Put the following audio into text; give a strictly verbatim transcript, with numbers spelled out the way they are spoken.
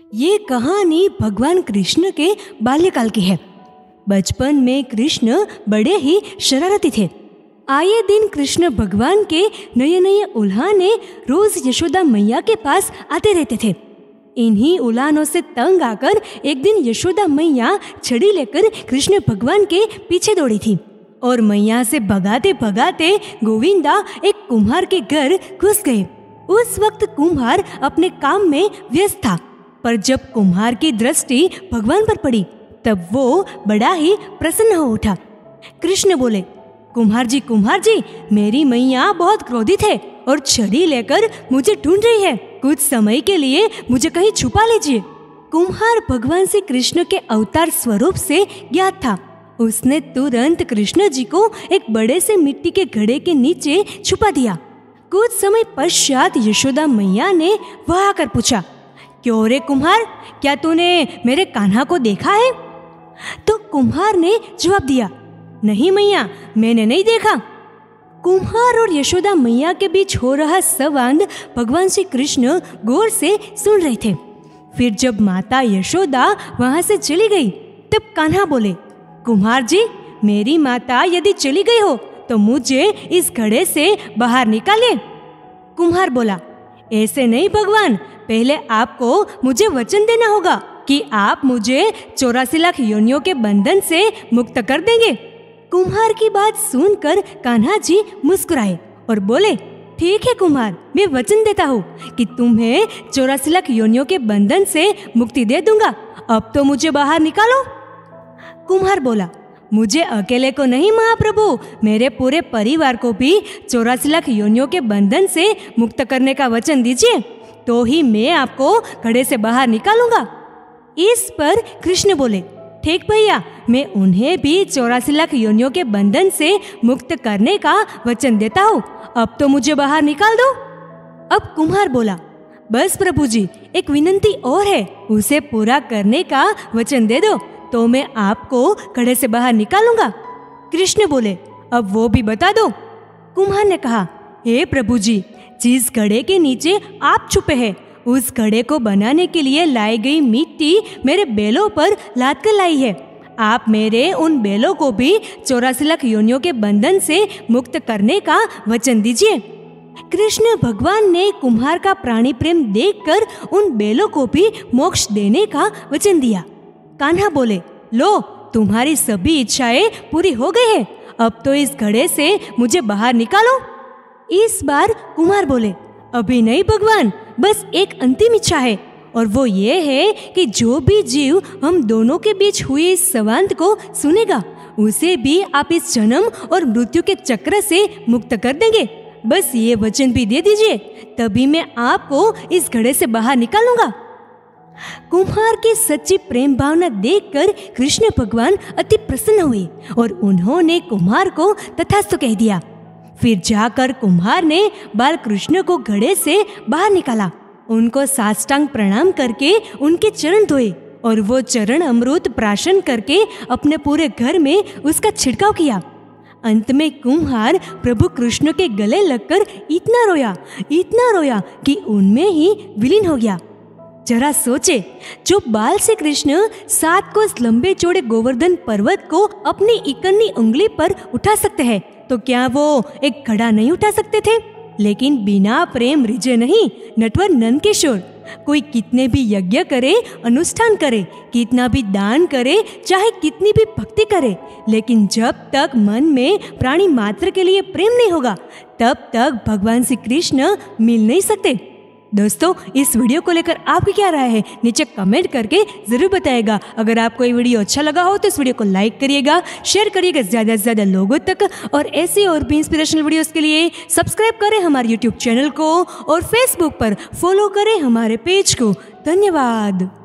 ये कहानी भगवान कृष्ण के बाल्यकाल की है। बचपन में कृष्ण बड़े ही शरारती थे। आए दिन कृष्ण भगवान के नए नए उल्हाने रोज यशोदा मैया के पास आते रहते थे। इन्हीं उल्हानों से तंग आकर एक दिन यशोदा मैया छड़ी लेकर कृष्ण भगवान के पीछे दौड़ी थी और मैया से भगाते भगाते गोविंदा एक कुम्हार के घर घुस गए। उस वक्त कुम्हार अपने काम में व्यस्त था, पर जब कुम्हार की दृष्टि भगवान पर पड़ी तब वो बड़ा ही प्रसन्न हो उठा। कृष्ण बोले, कुम्हार जी कुम्हार जी, मेरी मैया बहुत क्रोधित है और छड़ी लेकर मुझे ढूंढ रही है। कुछ समय के लिए मुझे कहीं छुपा लीजिए। कुम्हार भगवान श्री कृष्ण के अवतार स्वरूप से ज्ञात था। उसने तुरंत कृष्ण जी को एक बड़े से मिट्टी के घड़े के नीचे छुपा दिया। कुछ समय पश्चात यशोदा मैया ने वहां आकर पूछा, क्यों रे कुम्हार, क्या तूने मेरे कान्हा को देखा है? तो कुम्हार ने जवाब दिया, नहीं मैया, मैंने नहीं देखा। कुम्हार और यशोदा मैया के बीच हो रहा संवाद भगवान श्री कृष्ण गौर से सुन रहे थे। फिर जब माता यशोदा वहां से चली गई तब कान्हा बोले, कुम्हार जी, मेरी माता यदि चली गई हो तो मुझे इस घड़े से बाहर निकालिए। कुम्हार बोला, ऐसे नहीं भगवान, पहले आपको मुझे वचन देना होगा कि आप मुझे चौरासी लाख योनियों के बंधन से मुक्त कर देंगे। कुम्हार की बात सुनकर कान्हा जी मुस्कुराए और बोले, ठीक है कुम्हार, मैं वचन देता हूँ कि तुम्हें चौरासी लाख योनियों के बंधन से मुक्ति दे दूंगा। अब तो मुझे बाहर निकालो। कुम्हार बोला, मुझे अकेले को नहीं महाप्रभु, मेरे पूरे परिवार को भी चौरासी लाख योनियों के बंधन से मुक्त करने का वचन दीजिए, तो ही मैं आपको घड़े से बाहर निकालूंगा। इस पर कृष्ण बोले, ठीक भैया, मैं उन्हें भी चौरासी लाख योनियों के बंधन से मुक्त करने का वचन देता हूँ। अब तो मुझे बाहर निकाल दो। अब कुम्हार बोला, बस प्रभु जी, एक विनंती और है, उसे पूरा करने का वचन दे दो तो मैं आपको घड़े से बाहर निकालूंगा। कृष्ण बोले, अब वो भी बता दो। कुम्हार ने कहा, हे प्रभु जी, जिस घड़े के नीचे आप छुपे हैं उस घड़े को बनाने के लिए लाई गई मिट्टी मेरे बैलों पर लाद कर लाई है। आप मेरे उन बैलों को भी चौरासी लाख योनियों के बंधन से मुक्त करने का वचन दीजिए। कृष्ण भगवान ने कुम्हार का प्राणी प्रेम देखकर उन बैलों को भी मोक्ष देने का वचन दिया। कान्हा बोले, लो, तुम्हारी सभी इच्छाएं पूरी हो गई है, अब तो इस घड़े से मुझे बाहर निकालो। इस बार कुम्हार बोले, अभी नहीं भगवान, बस एक अंतिम इच्छा है, और वो ये है कि जो भी जीव हम दोनों के बीच हुए इस संवाद को सुनेगा उसे भी आप इस जन्म और मृत्यु के चक्र से मुक्त कर देंगे। बस ये वचन भी दे दीजिए, तभी मैं आपको इस घड़े से बाहर निकालूंगा। कुम्हार की सच्ची प्रेम भावना देखकर कृष्ण भगवान अति प्रसन्न हुए और उन्होंने कुम्हार को तथास्तु कह दिया। फिर जाकर कुम्हार ने बाल कृष्ण को घड़े से बाहर निकाला, उनको साष्टांग प्रणाम करके उनके चरण धोए और वो चरण अमृत प्राशन करके अपने पूरे घर में उसका छिड़काव किया। अंत में कुम्हार प्रभु कृष्ण के गले लगकर इतना रोया इतना रोया कि उनमें ही विलीन हो गया। जरा सोचे, जो बाल से कृष्ण सात कोस लंबे चौड़े गोवर्धन पर्वत को अपनी इकन्नी उंगली पर उठा सकते हैं, तो क्या वो एक घड़ा नहीं उठा सकते थे? लेकिन बिना प्रेम रिझे नहीं नटवर नंदकिशोर। कोई कितने भी यज्ञ करे, अनुष्ठान करे, कितना भी दान करे, चाहे कितनी भी भक्ति करे, लेकिन जब तक मन में प्राणी मात्र के लिए प्रेम नहीं होगा तब तक भगवान श्री कृष्ण मिल नहीं सकते। दोस्तों, इस वीडियो को लेकर आपकी क्या राय है नीचे कमेंट करके जरूर बताइएगा। अगर आपको ये वीडियो अच्छा लगा हो तो इस वीडियो को लाइक करिएगा, शेयर करिएगा ज़्यादा से ज़्यादा लोगों तक, और ऐसी और भी इंस्पिरेशनल वीडियोस के लिए सब्सक्राइब करें हमारे यूट्यूब चैनल को और फेसबुक पर फॉलो करें हमारे पेज को। धन्यवाद।